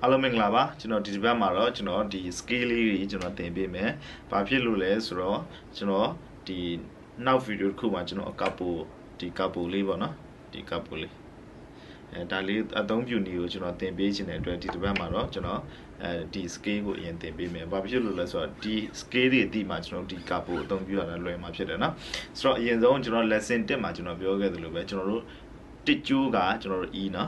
အားလုံးမင်္ဂလာပါကျွန်တော်ဒီဘက်မှာတော့ကျွန်တော်ဒီ scale လေးတွေကျွန်တော်သင်ပေးမယ်။ဘာဖြစ်လို့လဲဆိုတော့ကျွန်တော်ဒီနောက် video တစ်ခုမှာကျွန်တော်အကပ်ပိုဒီကပ်ပိုလေးပေါ့နော်ဒီကပ်ပိုလေးဒါလေးအသုံးပြုနည်းကိုကျွန်တော်သင်ပေးခြင်းတဲ့အတွက်ဒီဘက်မှာတော့ကျွန်တော်ဒီ scale ကိုအရင်သင်ပေးမယ်။ဘာဖြစ်လို့လဲဆိုတော့ဒီ scale တွေအတိမှာကျွန်တော်ဒီကပ်ပိုအသုံးပြုရတာလွယ်မှာဖြစ်တယ်နော်။ဆိုတော့အရင်ဆုံးကျွန်တော် lesson 1မှာကျွန်တော်ပြောခဲ့သလိုပဲကျွန်တော်တို့တစ်ကျိုးကကျွန်တော်တို့ E နော်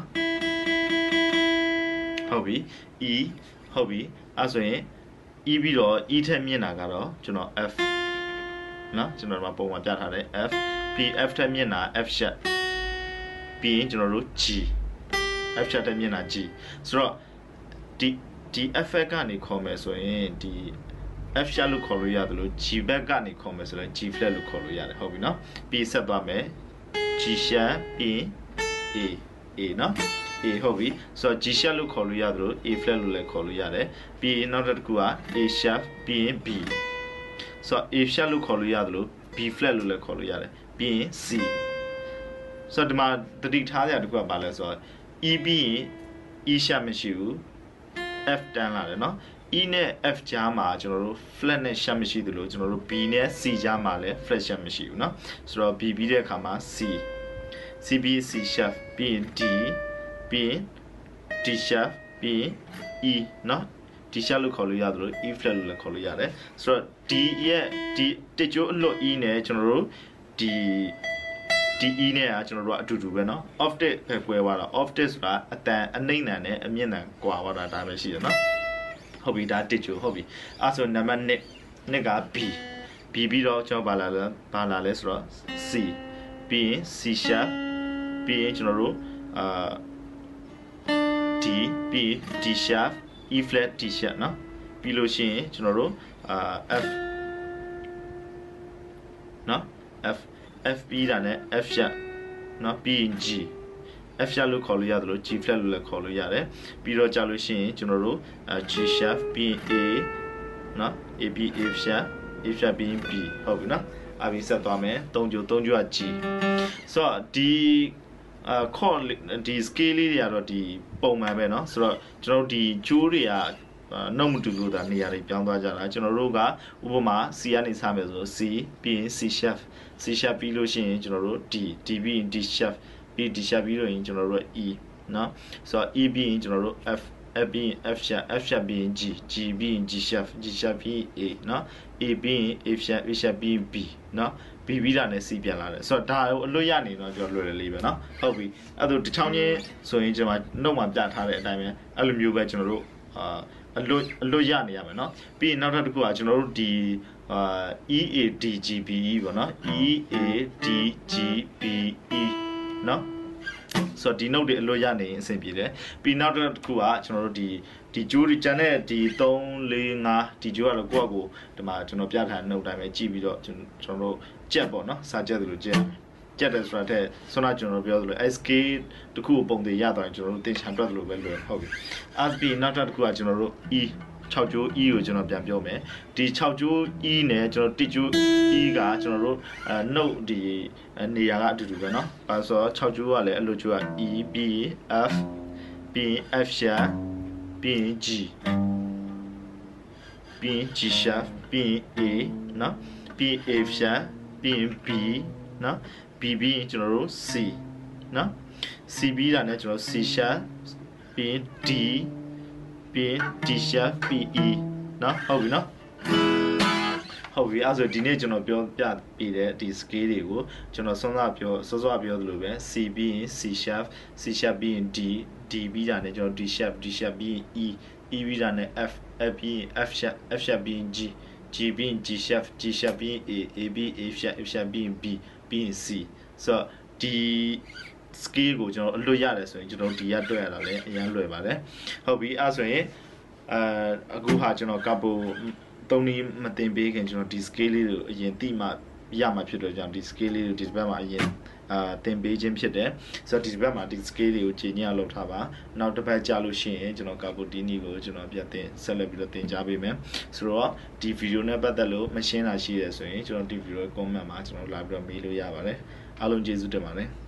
ဟုတ်ပြီ E ဟုတ်ပြီအဲ့ဆိုရင် E ပြီးတော့ E ထက်မြင့်တာကတော့ကျွန်တော် F နော်ကျွန်တော်တို့ပုံမှန်ပြထားတယ် F F ထက်မြင့်တာ F sharp ပြီးရင်ကျွန်တော်တို့ G F sharp ထက်မြင့်တာ G ဆိုတော့ဒီ F ကနေခေါ်မယ်ဆိုရင်ဒီ F sharp လို့ခေါ်လို့ရတယ်လို့ G ဘက်ကနေခေါ်မယ်ဆိုရင် G flat လို့ခေါ်လို့ရတယ်ဟုတ်ပြီနော်ပြီးဆက်သွားမယ် G sharp ပြီးရင် A နော်A ဟုတ်ပြီဆိုတော့ G sharp လို့ခေါ်လို့ရတယ်လို့ A flat လို့လည်းခေါ်လို့ရတယ်ပြီးရင်နောက်တစ်ခုက A sharp ပြီးရင် B ဆိုတော့ A sharp လို့ခေါ်လို့ရတယ်လို့ B flat လို့လည်းခေါ်လို့ရတယ်ပြီးရင် C ဆိုတော့ဒီမှာတတိထားရတဲ့တစ်ခုကဘာလဲဆိုတော့ E ပြီးရင် E sharp မရှိဘူး F တန်းလာတယ်နော် E နဲ့ F ကြားမှာကျွန်တော်တို့ flat နဲ့ sharp မရှိသလိုကျွန်တော်တို့ B နဲ့ C ကြားမှာလည်း flat sharp မရှိဘူးเนาะဆိုတော့ B ပြီးတဲ့အခါမှာ C C ပြီး C sharp ပြီးရင် D ပြီးရင် D sharp ပြီးရင် E เนาะ D sharp လို့ခေါ်လို့ရတယ်လို့ E flat လို့လည်းခေါ်လို့ရတယ်ဆိုတော့ D ရဲ့ဒီတစ်ကျိုးအလွတ် E နဲ့ကျွန်တော်တို့ဒီ E နဲ့ကကျွန်တော်တို့ကအတူတူပဲเนาะ octave ပဲကွဲသွားတာ octave ဆိုတာအတန်အနှိမ့်တန်နဲ့အမြင့်တန်ကွာသွားတာဒါပဲရှိတယ်เนาะဟုတ်ပြီဒါတစ်ကျိုးဟုတ်ပြီအဲ့ဆိုနံပါတ်1က B ပြီးတော့ကျွန်တော်ဘာလာလဲဆိုတော့ C ပြီးရင် C sharp ပြီးရင်ကျွန်တော်တို့D ပြီး D sharp E flat D sharp เนาะပြီးလို့ရှိရင်ကျွန်တော်တို့F เนาะ F ပြီးတာနဲ့ F sharp เนาะပြီးရင် G F sharp လို့ခေါ်လို့ရတယ်လို့ G flat လို့လည်းခေါ်လို့ရတယ်ပြီးတော့ကြာလို့ရှိရင်ကျွန်တော်တို့G sharp ပြီးရင် A เนาะ A ပြီး A sharpပြီးရင် B ဟုတ်ပြီเนาะအပြီးဆက်သွားမယ်3ကျိုးက G ဆိုတော့ဒီခေါ်ဒီ scale လေးတွေကတော့ဒီပုံမှန်ပဲเนาะဆိုတော့ကျွန်တော်တို့ဒီကျိုးတွေကနှုတ်မတူလို့ဒါနေရာတွေပြောင်းသွားကြတာကျွန်တော်တို့ကဥပမာ C ကနေစမယ်ဆို C ပြီးရင် C sharp ပြီးလို့ရှိရင်ကျွန်တော်တို့ D ပြီးရင် D sharp ပြီး D sharp ပြီးလို့ရင်ကျွန်တော်တို့ E เนาะဆိုတော့ E ပြီးရင်ကျွန်တော်တို့ F ပြီးရင် F sharp ပြီးရင် G ပြီးရင် G sharp ပြီးရင် A เนาะ A ပြီးရင် A sharp ပြီးရင် B เนาะB ပြီးတာနဲ့ C ပြန်လာတယ်ဆိုတော့ဒါကိုအလွတ်ရနေတော့ကျွန်တော်လွယ်တယ်လေးပဲเนาะဟုတ်ပြီအဲ့ဒါတစ်ချောင်းချင်းဆိုရင်ကျွန်တော်နှုတ်မှာပြထားတဲ့အတိုင်းပဲအဲ့လိုမျိုးပဲကျွန်တော်တို့အလွတ်ရနေရမယ်เนาะပြီးရင်နောက်တစ်ခုကကျွန်တော်တို့ဒီEADGBE ပေါ့เนาะEADGBE เนาะဆိုတော့ဒီ note တွေအလွတ်ရနေရင်အဆင်ပြေတယ်ပြီးနောက်တစ်ခုကကျွန်တော်တို့ဒီကျိုးတွေကျန်တဲ့ဒီ3 4 5ဒီကျိုးကတော့ကိုယ့်အကိုဒီမှာကျွန်တော်ပြထားတဲ့ note တိုင်းပဲကြည့်ပြီးတော့ကျွန်တော်တို့ကြက်ပေါ့နော်စာကြက်တယ်လို့ကြက်တယ်ဆိုတာတဲ့ဆွမ်းနာကျွန်တော်ပြောသလို SK တခုပုံသေးရသွားရင်ကျွန်တော်တို့သင်ချန်တွက်လို့ပဲလွယ်ဟုတ်ပြီ RB နောက်တစ်ခုကကျွန်တော်တို့ E 6ကျိုး E ကိုကျွန်တော်ပြန်ပြောမယ်ဒီ6ကျိုး E နဲ့ကျွန်တော်1ကျိုး E ကကျွန်တော်တို့ note ဒီနေရာကအတူတူပဲเนาะအဲဆိုတော့6ကျိုးကလည်းအဲ့လိုကျိုးက E B F B F sharp ပြီးရင် G ပြီးရင် G sharp ပြီးရင် A เนาะပြီး A sharp ပြီးရင် B เนาะ B ပြီးရင်ကျွန်တော်တို့ C เนาะ C ပြီးတာနဲ့ကျွန်တော် C sharp ပြီးရင် D ပြီးရင် D sharp ပြီး E เนาะဟုတ်ပြီเนาะဟုတ်ပြီအဲ့ဆိုဒီနေ့ကျွန်တော်ပြောပြပေးတဲ့ဒီ scale တွေကိုကျွန်တော်စောစောပြောသလိုပဲ C ပြီးရင် C sharp ပြီးရင် D ပြီးတာနဲ့ကျွန်တော် D sharp ပြီးရင် E ပြီးတာနဲ့ F ပြီးရင် F sharp ပြီးရင် G ပြီးရင် G sharp ပြီးရင် A ပြီး A sharp ပြီးရင် B ပြီးရင် C ဆိုတော့ဒီ scale ကိုကျွန်တော်အလွတ်ရတယ်ဆိုရင်ကျွန်တော်ဒီရတွေ့ရတာလည်းအရင်လွယ်ပါတယ်ဟုတ်ပြီအဲ့ဆိုရင်အခုဟာကျွန်တော်ကပ်ဖို့3နည်းမတင်ပေးခင်ကျွန်တော်ဒီ scale လေးကိုအရင်သိမှရမှာဖြစ်တော့ကြောင့်ဒီ scale လေးကိုဒီဘက်မှာအရင်တင်ပေးခြင်းဖြစ်တယ်ဆိုတော့ဒီဘက်မှာဒီ scale လေးကိုခြေညှလောက်ထားပါနောက်တစ်ပတ်ကြာလို့ရှိရင်ကျွန်တော်ကပ်ဖို့ဒီနည်းကိုကျွန်တော်ပြန်တင်ဆက်လက်ပြီးတော့တင်ကြားပေးမယ်ဆိုတော့ဒီ video နဲ့ပတ်သက်လို့မရှင်းတာရှိရဆိုရင်ကျွန်တော်ဒီ video comment မှာကျွန်တော်လာပြီးတော့မေးလို့ရပါတယ်အားလုံးကျေးဇူးတင်ပါတယ်